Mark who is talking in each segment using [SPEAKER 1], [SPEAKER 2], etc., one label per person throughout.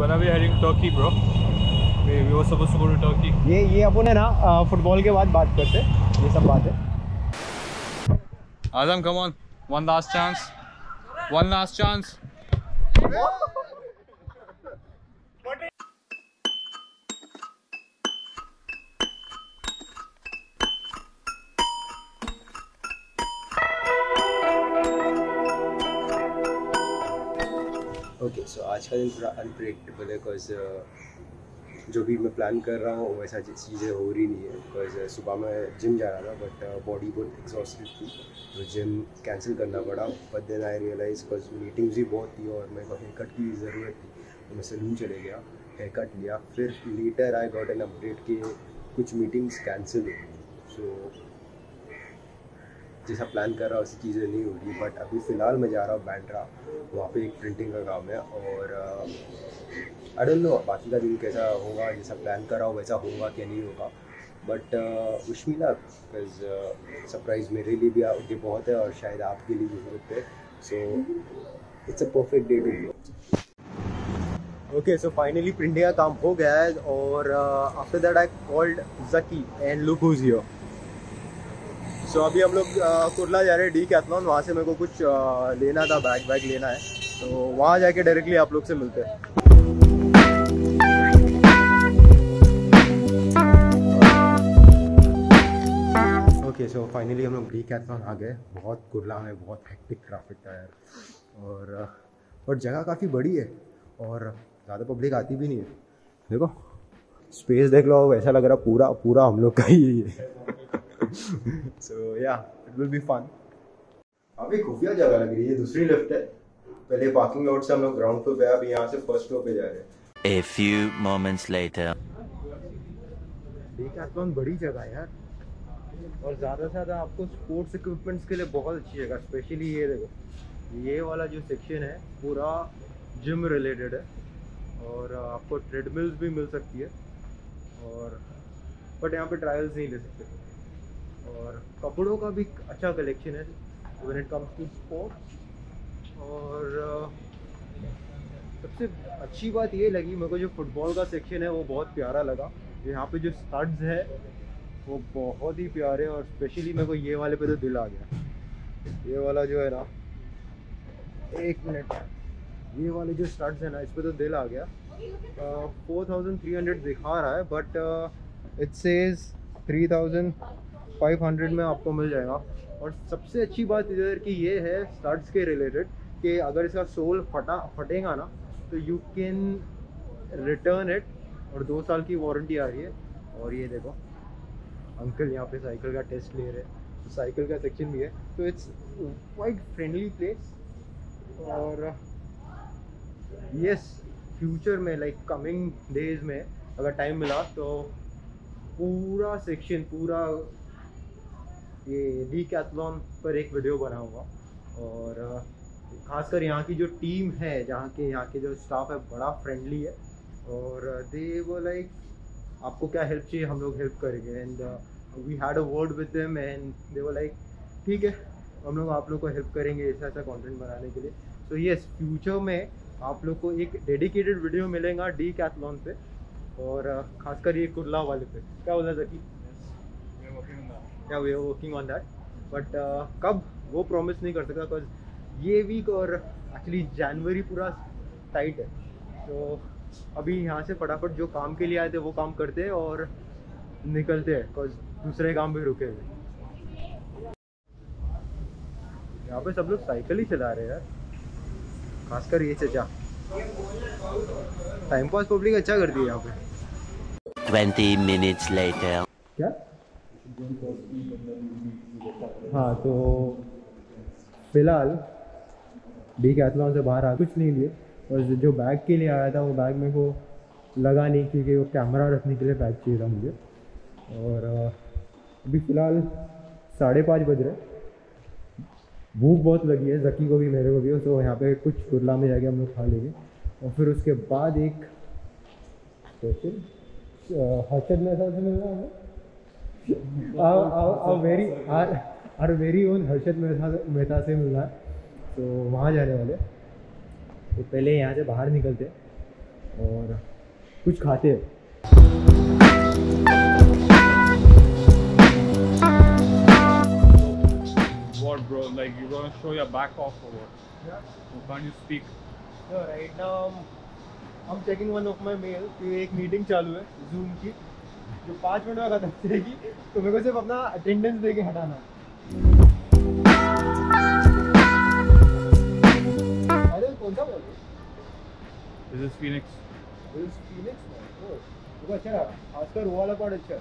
[SPEAKER 1] gonna be heading to Turkey, bro. We were supposed to go to Turkey.
[SPEAKER 2] ये अपन है ना football के बाद बात करते ये सब बात है।
[SPEAKER 1] Azam, come on. One last chance. One last chance.
[SPEAKER 3] Okay so आज का दिन थोड़ा अनप्रेडिक्टेबल है बिकॉज जो भी मैं प्लान कर रहा हूँ वैसा चीज़ें हो रही नहीं है बिकॉज सुबह मैं जिम जा रहा था बट बॉडी बहुत एग्जॉस्टेड थी तो जिम कैंसिल करना पड़ा। But then I realise because meetings भी बहुत थी और मेरे को हेयर कट की ज़रूरत थी तो मैं सैलून चले गया, हेयर कट लिया। फिर later I got an update कि कुछ मीटिंग्स कैंसिल हुई। सो जैसा प्लान कर रहा हूँ वैसी चीज़ें नहीं हो रही। बट अभी फ़िलहाल मैं जा रहा हूँ बैंड्रा, वहाँ पे एक प्रिंटिंग का काम है और आई डोंट नो बाकी का दिन कैसा होगा। जैसा प्लान कर रहा हूँ वैसा होगा क्या नहीं होगा। But wish me luck because surprise मेरे लिए भी आगे बहुत है और शायद आपके लिए भी ज़रूरत है। So it's a perfect day to go. Okay so finally printing का काम हो गया है और after that I called Zaki and look who's here. So अभी हम लोग कुर्ला जा रहे हैं डीकैथलॉन। वहाँ से मेरे को कुछ लेना था, बैग लेना है तो वहाँ जाके डायरेक्टली आप लोग से मिलते हैं। ओके सो फाइनली हम लोग डीकैथलॉन आ गए। बहुत कुर्ला में बहुत हेक्टिक ट्रैफिक था यार और जगह काफ़ी बड़ी है और ज़्यादा पब्लिक आती भी नहीं है। देखो स्पेस देख लो, ऐसा लग रहा पूरा पूरा हम लोग का ही है। So yeah, it will be fun. अभी खुफिया जगह लग रही है, दूसरी लिफ्ट है। पहले पार्किंग लॉट से हम लोग ग्राउंड फ्लोर पे, अभी यहाँ से फर्स्ट फ्लोर पे जा रहे हैं।
[SPEAKER 4] A few moments later.
[SPEAKER 2] Decathlon बड़ी जगह है यार और ज़्यादा से ज़्यादा आपको स्पोर्ट्स इक्विपमेंट्स के लिए बहुत अच्छी जगह। स्पेशली ये देखो, ये वाला जो सेक्शन है पूरा जिम रिलेटेड है और आपको ट्रेडमिल्स भी मिल सकती है और बट यहाँ पे ट्रायल्स नहीं ले सकते। और कपड़ों का भी अच्छा कलेक्शन है when it comes to sports. और सबसे अच्छी बात ये लगी मेरे को, जो फुटबॉल का सेक्शन है वो बहुत प्यारा लगा। यहाँ पे जो स्टड्स है वो बहुत ही प्यारे और स्पेशली मेरे को ये वाले पे तो दिल आ गया। ये वाला जो है ना, एक मिनट, ये वाले जो स्टड्स है ना इस पे तो दिल आ गया। 4300 दिखा रहा है बट इट सेज 3500 में आपको मिल जाएगा। और सबसे अच्छी बात इधर की ये है स्टड्स के रिलेटेड कि अगर इसका सोल फटेगा ना तो यू कैन रिटर्न इट और 2 साल की वारंटी आ रही है। और ये देखो अंकल यहाँ पे साइकिल का टेस्ट ले रहे हैं तो साइकिल का सेक्शन भी है तो इट्स क्वाइट फ्रेंडली प्लेस। और यस फ्यूचर में लाइक कमिंग डेज में अगर टाइम मिला तो पूरा सेक्शन पूरा ये डीकैथलॉन पर एक वीडियो बनाऊंगा। और ख़ासकर यहाँ की जो टीम है, यहाँ के जो स्टाफ है बड़ा फ्रेंडली है और दे वो लाइक आपको क्या हेल्प चाहिए हम लोग हेल्प करेंगे। And we had a word with them and they वो लाइक ठीक है हम लोग आप लोग को हेल्प करेंगे ऐसा कंटेंट बनाने के लिए। सो यस फ्यूचर में आप लोग को एक डेडिकेटेड वीडियो मिलेगा डीकैथलॉन पे और ख़ासकर ये कुर्ला वाले पे। क्या बोला Zaki? Yeah we are working on that but कब वो प्रॉमिस नहीं कर सकता बिकॉज ये वीक और एक्चुअली जनवरी पूरा टाइट है। तो अभी यहाँ से फटाफट जो काम के लिए आए थे वो काम करते हैं और निकलते हैं बिकॉज दूसरे काम भी रुके हुए। यहाँ पे सब लोग साइकिल ही चला रहे हैं यार, खासकर ये चचा। टाइम पास पब्लिक अच्छा करती है यहाँ पे।
[SPEAKER 4] 20 minutes later.
[SPEAKER 2] क्या? हाँ तो फिलहाल डीकैथलॉन से बाहर आ कुछ नहीं लिए और जो बैग के लिए आया था वो बैग मेरे को लगा नहीं क्योंकि वो कैमरा रखने के लिए बैग चाहिए था मुझे। और अभी फ़िलहाल 5:30 बज रहे, भूख बहुत लगी है ज़की को भी मेरे को भी। तो यहाँ पे कुछ कुर्ला में जाके हम लोग खा लेंगे और फिर उसके बाद एक स्पेशल हर्षद मेहता से मिलना है। वेरी ओन हर्षद मेहता से मिलना है तो वहाँ जाने वाले। तो पहले यहाँ से बाहर निकलते और कुछ खाते हैं।
[SPEAKER 1] What, bro? Like, you gonna show your back off or what?
[SPEAKER 2] Yeah.
[SPEAKER 1] Can't you speak?
[SPEAKER 2] No, right now I'm checking one of my mail कि एक मीटिंग चालू है Zoom की जो 5 मिनट में खत्म करेगी, तो मेरे को सिर्फ अपना अटेंडेंस दे के हटाना है। अरे कौन सा बोल?
[SPEAKER 1] This is Phoenix.
[SPEAKER 2] This is Phoenix? Oh, वो अच्छा रहा। खासकर वो वाला पार्ट अच्छा है।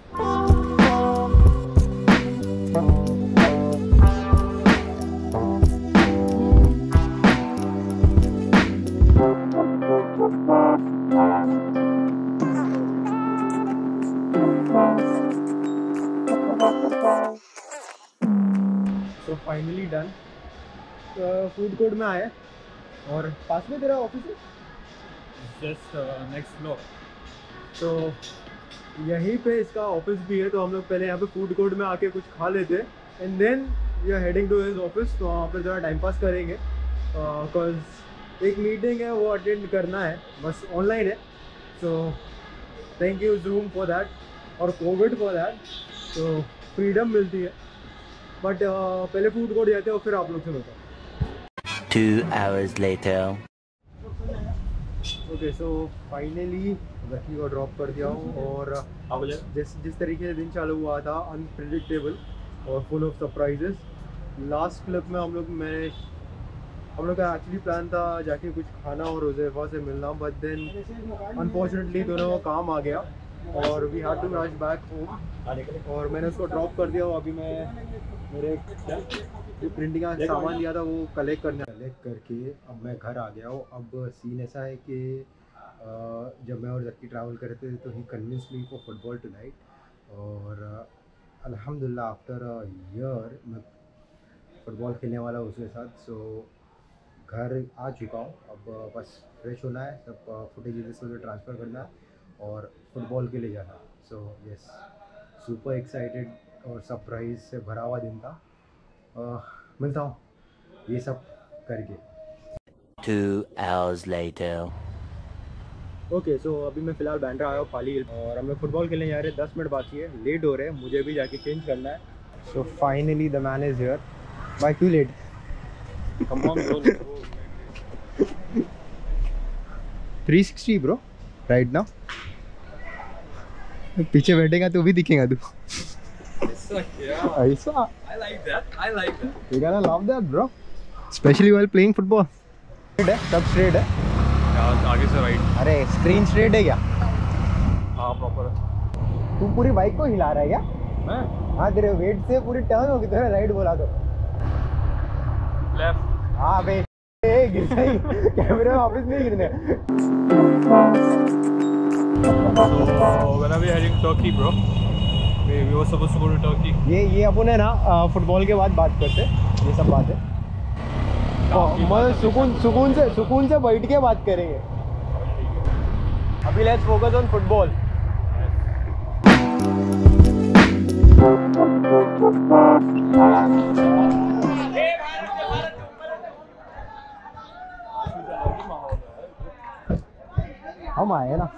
[SPEAKER 2] So finally done. Food court में आए और पास में तेरा ऑफिस है?
[SPEAKER 1] Just next floor.
[SPEAKER 2] तो यहीं पे इसका ऑफिस भी है, तो हम लोग पहले यहाँ पे फूड कोर्ट में आके कुछ खा लेते हैं and then we are heading to his office. तो वहाँ पे ज़रा टाइम पास करेंगे बिकॉज एक मीटिंग है वो अटेंड करना है, बस ऑनलाइन है। So thank you Zoom for that और कोविड फॉर दैट, तो फ्रीडम मिलती है। बट पहले फूड कोर्ट जाते हैं और फिर आप लोग से मिलता हूँ।
[SPEAKER 4] 2 hours later.
[SPEAKER 2] Okay, so finally Zaki को ड्रॉप कर दिया हूँ और जिस तरीके से दिन चालू हुआ था, अनप्रिडिक्टेबल और full of surprises. Last clip में हम लोग का एक्चुअली प्लान था जाके कुछ खाना और हुज़ैफा से मिलना, बट देन अनफॉर्चुनेटली दोनों का काम आ गया और we had to rush back home और मैंने उसको ड्रॉप कर दिया। अभी मैं मेरे जो प्रिंटिंग का सामान दिया था वो कलेक्ट करके अब मैं घर आ गया हूँ। अब सीन ऐसा है कि जब मैं और जक्की ट्रैवल कर रहे थे तो he convince me for football tonight और अल्हम्दुलिल्लाह आफ्टर अ ईयर मैं फुटबॉल खेलने वाला हूँ उसके साथ। सो घर आ चुका हूँ, अब बस फ्रेश होना है, सब फुटेज इधर ट्रांसफ़र करना है और फुटबॉल के लिए जाना। सो यस, सुपर एक्साइटेड और सरप्राइज से भरा हुआ दिन था। मिलता हूँ ये सब करके।
[SPEAKER 4] 2 hours later.
[SPEAKER 2] ओके, सो अभी मैं फ़िलहाल बैंड्रा आया हूँ पाली हिल और हम लोग फुटबॉल खेलने जा रहे हैं। 10 मिनट बाकी है, लेट हो रहे हैं, मुझे भी जाके चेंज करना है। So finally the man is here. By too late.
[SPEAKER 1] Come on, bro.
[SPEAKER 2] 360 bro right now. पीछे बैठेगा तो भी दिखेगा तू।
[SPEAKER 1] Yeah.
[SPEAKER 2] ऐसा
[SPEAKER 1] I like that. I like that.
[SPEAKER 2] You gotta love that, bro. Especially while playing football. Straight है, सब straight है।
[SPEAKER 1] आगे से राइट।
[SPEAKER 2] अरे स्क्रीन स्ट्रेट है क्या?
[SPEAKER 1] हाँ प्रॉपर है।
[SPEAKER 2] तू पूरी बाइक को हिला रहा है क्या?
[SPEAKER 1] मैं
[SPEAKER 2] हाँ, तेरे वेट से पूरी टर्न होगी, तेरा राइट बोला तो।
[SPEAKER 1] लेफ्ट।
[SPEAKER 2] हाँ बे, गिर गई। कैमरे में वापस नहीं गिरने।
[SPEAKER 1] So when are we heading to Turkey, bro? We were supposed to go to Turkey.
[SPEAKER 2] ये अपन है ना फुटबॉल के बाद बात करते हैं ये सब बातें। सुकून से बैठ के बात करेंगे। अभी लेट्स फोकस ऑन फुटबॉल। हम आए ना।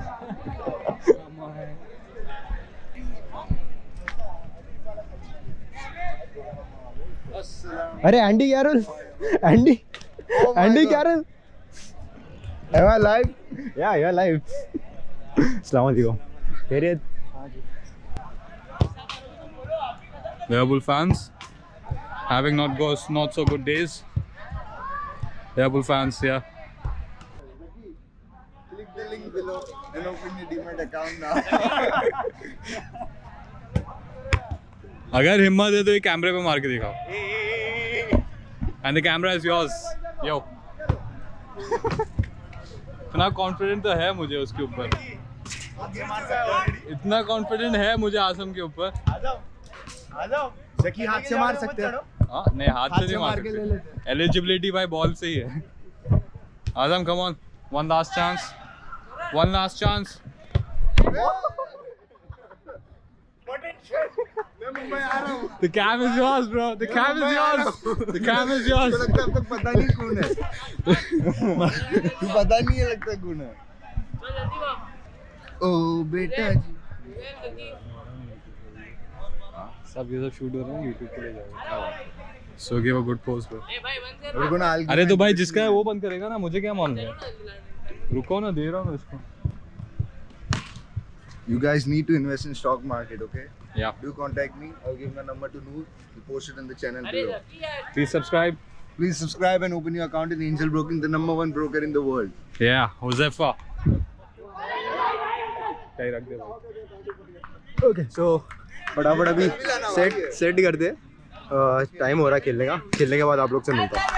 [SPEAKER 2] अरे Andy Carroll, Andy Carroll, am I live? Yeah, you're live. अस्सलाम वालेकुम। खैरियत?
[SPEAKER 1] Liverpool fans having not so good days. Liverpool fans, yeah.
[SPEAKER 5] Click the link below and open your Demat account now.
[SPEAKER 1] अगर हिम्मत है तो ये कैमरे पे मार के दिखाओ। And the camera is yours. Yo. इतना कॉन्फिडेंट तो है मुझे उसके ऊपर, इतना कॉन्फिडेंट है मुझे आसम के ऊपर।
[SPEAKER 5] जकी हाथ से मार सकते हैं।
[SPEAKER 1] हाँ नहीं, हाथ से नहीं मार सकते, एलिजिबिलिटी बाय बॉल से ही है। Azam come on, one last chance.
[SPEAKER 5] Potential मैं मुंबई आ रहा हूँ।
[SPEAKER 1] The cam is yours, bro. The cam is yours. The cam is yours.
[SPEAKER 5] मुझे लगता है अब तक पता नहीं कौन है। तू पता नहीं है लगता कौन है। ओ बेटा जी।
[SPEAKER 1] सब ये सब शूट हो रहा है YouTube के लिए जाएगा। So give a good pose, bro.
[SPEAKER 5] We're gonna argue
[SPEAKER 1] अरे तो
[SPEAKER 5] and
[SPEAKER 1] भाई
[SPEAKER 5] discuss.
[SPEAKER 1] जिसका है वो बंद करेगा ना, मुझे क्या मालूम है। रुको ना, दे रहा हूँ इसको।
[SPEAKER 5] You guys need to invest in stock market, okay?
[SPEAKER 1] Yeah.
[SPEAKER 5] Do contact me. I'll give my number to Noor. We'll post it in the channel below.
[SPEAKER 1] Please subscribe.
[SPEAKER 5] Please subscribe and open your account in Angel Broking, the #1 broker in the world.
[SPEAKER 1] Yeah, Josefa. क्या ही रख दे भाई।
[SPEAKER 3] Okay so फटाफट अभी set करते हैं। Time हो रहा है खेलने का। खेलने के बाद आप लोग से मिलता हूँ।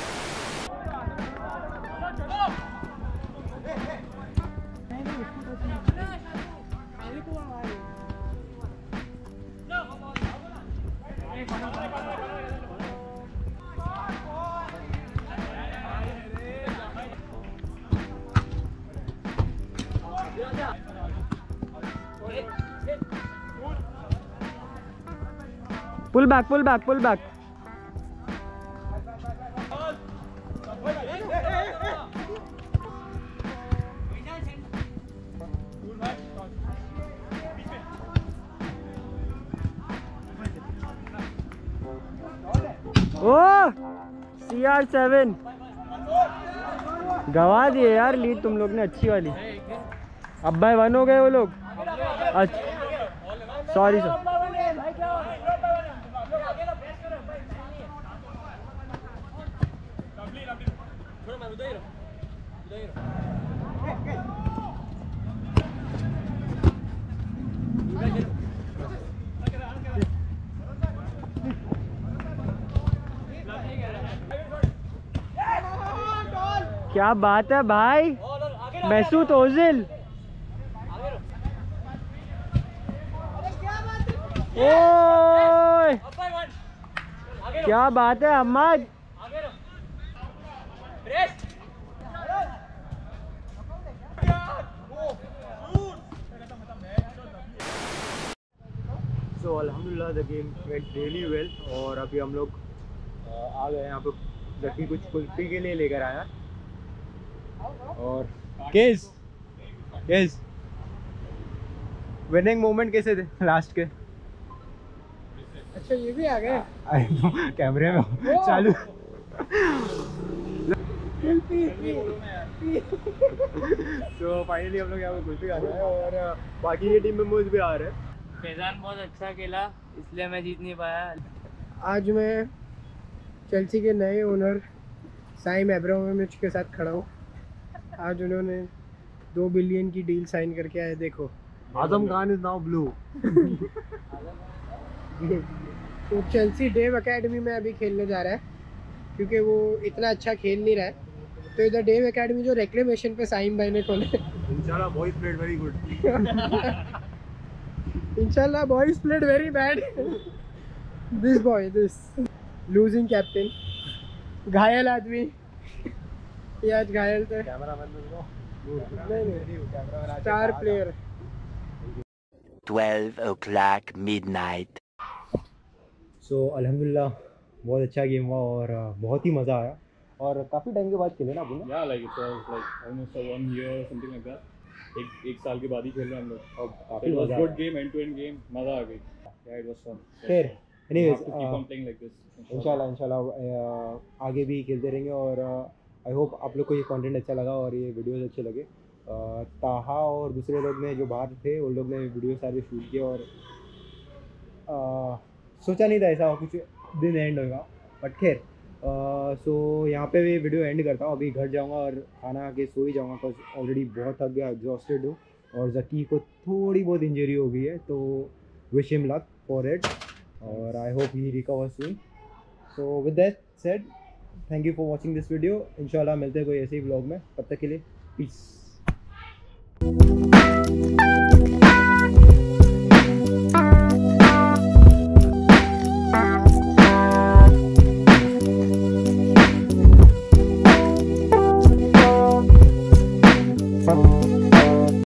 [SPEAKER 6] Pull back, pull back, pull back. Oh, CR7 गवा दिए यार लीड तुम लोग ने अच्छी वाली। अब बाय 1 हो गए वो लोग। अच्छा सॉरी सर। क्या बात है भाई, मैसूद ओजिल। ओए क्या बात है अहमद।
[SPEAKER 3] सो अल्हम्दुलिल्लाह the game went really well. और अभी हम लोग आ गए यहाँ पे। जबकि कुछ कुल्फी के लिए लेकर आया। और केस विनिंग मोमेंट कैसे थे लास्ट के?
[SPEAKER 6] अच्छा ये भी आ गए
[SPEAKER 3] कैमरे में चालू। तो फाइनली हम लोग यहाँ पे कुल्फी खा रहे हैं और बाकी ये टीम मेंबर्स भी आ रहे हैं।
[SPEAKER 7] फैजान बहुत अच्छा खेला इसलिए मैं जीत नहीं पाया।
[SPEAKER 6] आज मैं चेल्सी के नए ओनर साइम एब्रामोविच के साथ खड़ा हूँ। आज उन्होंने 2 बिलियन की डील साइन करके आए। देखो
[SPEAKER 3] Azam Khan is now blue.
[SPEAKER 6] तो चेल्सी डेव एकेडमी में अभी खेलने जा रहा है क्योंकि वो इतना अच्छा खेल नहीं रहा है। तो इधर डेव एकेडमी जो रेक्लेमेशन पे साइम भाई ने खोले।
[SPEAKER 3] इंशाल्लाह बॉयज प्लेड वेरी गुड।
[SPEAKER 6] इंशाल्लाह boys played very bad. This losing captain घायल आदमी। ये आज घायल थे। Star player.
[SPEAKER 4] 12 o'clock midnight.
[SPEAKER 3] सो अल्हम्दुलिल्लाह बहुत अच्छा गेम हुआ और बहुत ही मज़ा आया। और काफ़ी टाइम के बाद खेले ना अपन।
[SPEAKER 1] Yeah, like it was like almost 1 year or something like that. एक साल के बाद ही खेल रहे हैं हम लोग।
[SPEAKER 3] और काफ़ी
[SPEAKER 1] It was
[SPEAKER 3] मज़ा
[SPEAKER 1] good
[SPEAKER 3] आया।
[SPEAKER 1] game, end to end game, मज़ा आ गई। Yeah, it was fun.
[SPEAKER 3] खैर
[SPEAKER 1] We
[SPEAKER 3] anyways
[SPEAKER 1] have to keep on playing like this.
[SPEAKER 3] इंशाल्लाह आगे भी खेलते रहेंगे। और आई होप आप लोग को ये कंटेंट अच्छा लगा और ये वीडियोस अच्छे लगे। ताहा और दूसरे लोग ने जो बाहर थे उन लोग ने वीडियो सारे शूट किए और सोचा नहीं था ऐसा कुछ दिन एंड होगा। बट खैर सो यहाँ पे भी वीडियो एंड करता हूँ। अभी घर जाऊँगा और खाना खा के सो ही जाऊँगा बिकॉज ऑलरेडी बहुत थक गया, एग्जॉस्टेड हूँ। और जकी को थोड़ी बहुत इंजरी हो गई है तो wish him luck for it और I hope he recover soon. So with that said thank you for watching this video. इंशाल्लाह मिलते हैं कोई ऐसे ही ब्लॉग में। तब तक के लिए पीस।